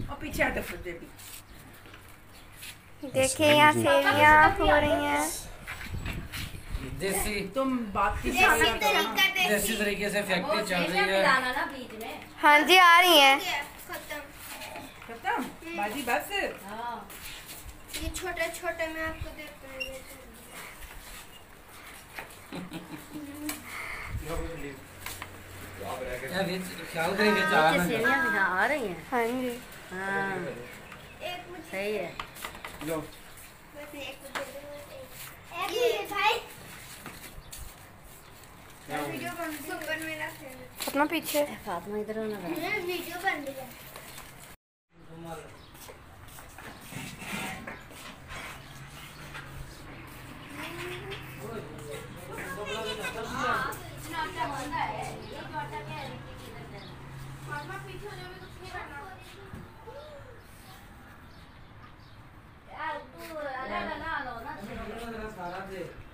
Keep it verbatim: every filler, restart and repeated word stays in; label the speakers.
Speaker 1: और पीछे हटो फिर बेबी।
Speaker 2: देखिए यहाँ सेवियाँ हो रही हैं।
Speaker 3: देसी
Speaker 1: तुम बात की
Speaker 3: देसी तरीके से फैक्ट्री चल रही है।
Speaker 2: हाँ जी आ रही हैं।
Speaker 1: खत्म बाजी बस।
Speaker 4: ये छोटे छोटे मैं आपको देख रही
Speaker 3: ख्याल करें बेच आ
Speaker 5: रही हैं।
Speaker 2: हाँ जी
Speaker 5: हाँ सही है।
Speaker 3: लो
Speaker 4: ये भाई वीडियो बन सुपर मेरा फेवरेट।
Speaker 2: अपना पीछे
Speaker 5: फातिमा इधर होना है।
Speaker 4: वीडियो बन रही है।
Speaker 5: सारा